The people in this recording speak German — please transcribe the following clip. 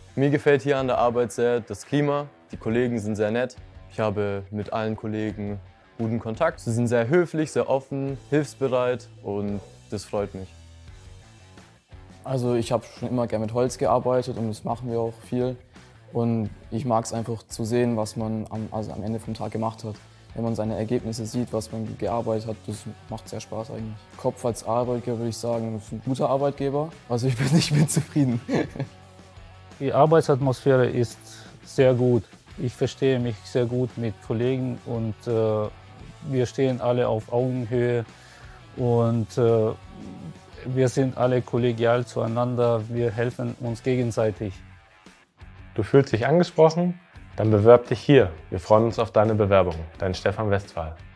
Mir gefällt hier an der Arbeit sehr das Klima. Die Kollegen sind sehr nett. Ich habe mit allen Kollegen guten Kontakt. Sie sind sehr höflich, sehr offen, hilfsbereit und das freut mich. Also ich habe schon immer gerne mit Holz gearbeitet und das machen wir auch viel. Und ich mag es einfach zu sehen, was man am Ende vom Tag gemacht hat. Wenn man seine Ergebnisse sieht, was man gearbeitet hat, das macht sehr Spaß eigentlich. Kopf als Arbeitgeber würde ich sagen, ist ein guter Arbeitgeber. Also ich bin zufrieden. Die Arbeitsatmosphäre ist sehr gut. Ich verstehe mich sehr gut mit Kollegen und wir stehen alle auf Augenhöhe und wir sind alle kollegial zueinander, wir helfen uns gegenseitig. Du fühlst dich angesprochen? Dann bewirb dich hier. Wir freuen uns auf deine Bewerbung. Dein Stefan Westphal.